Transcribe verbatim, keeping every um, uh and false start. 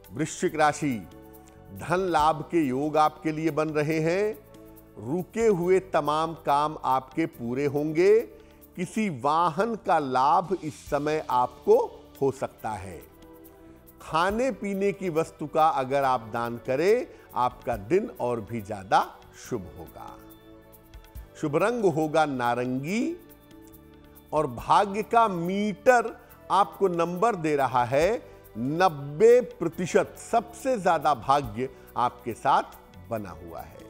वृश्चिक राशि, धन लाभ के योग आपके लिए बन रहे हैं। रुके हुए तमाम काम आपके पूरे होंगे। किसी वाहन का लाभ इस समय आपको हो सकता है। खाने पीने की वस्तु का अगर आप दान करें, आपका दिन और भी ज्यादा शुभ होगा। शुभ रंग होगा नारंगी और भाग्य का मीटर आपको नंबर दे रहा है नब्बे प्रतिशत। सबसे ज्यादा भाग्य आपके साथ बना हुआ है।